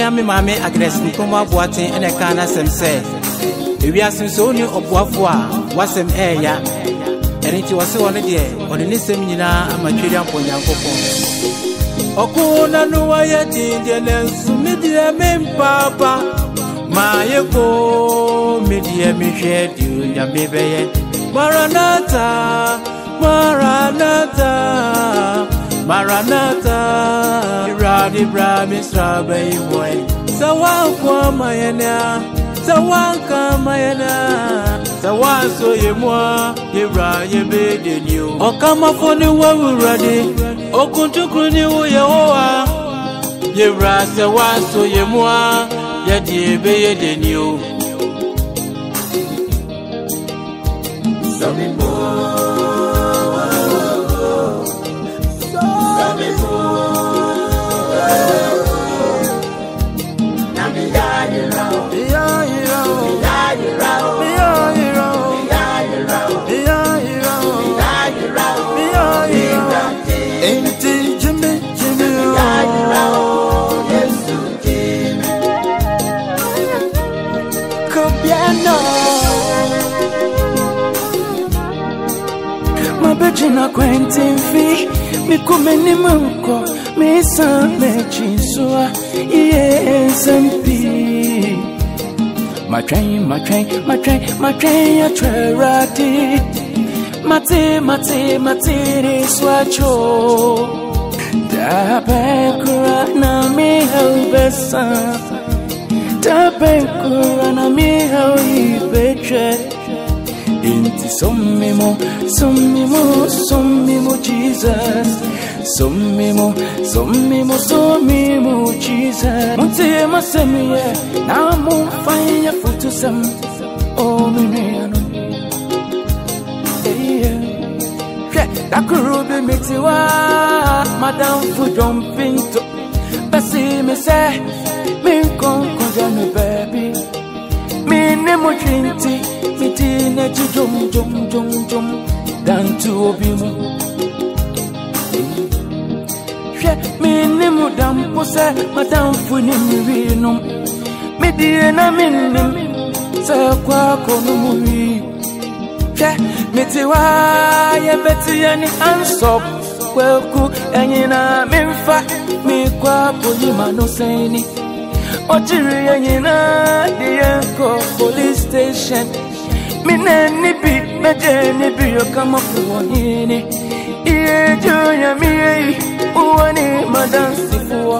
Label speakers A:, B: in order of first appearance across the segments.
A: Mia me mame agnes nkoma Boateng ene kana sem se ewiase so ni oboafo a wasem eya enti wase woni de oni ne sem nyina amatweri amponyankopon okuna no waye dinde nensu media mempapa mayeko media mehwedu ya mebeye Maranatha Maranatha Maranatha Radi Brahmisra boy Sawa mayana Sawanka mayana Sawaso yemwa Yebra yebede new Okama foni wawurade Okuntukuni uyehoa Yebra sawaso yemwa Yadi yebede new Somemu
B: Mabejina Quentin fi mi come ni manco mi sa me chisua SMP my train ya trerati mate swacho da bekura na mi helbesa da bekura na mi helbeche Inti Somemu Jesus Somemu Jesus Monte masemiye na mo fanya futusam o meneno Dakurubi mitiwa madam fu jumpinto basi me say me kon jame baby me ne mo trinity Mitina jum dan to obimu Minimu dam pose madam funi no Medie na minim se kwa kono muri Mitiwa ye beti yani ansop Kweku enyina mimfa mi kwa polima no seni Ojiri enyina diyenko police station Mine nibi meje nibi yokama fuwahini Iye joya miye uwani madansi fuwa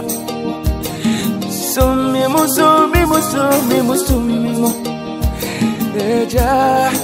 B: Somemu Eja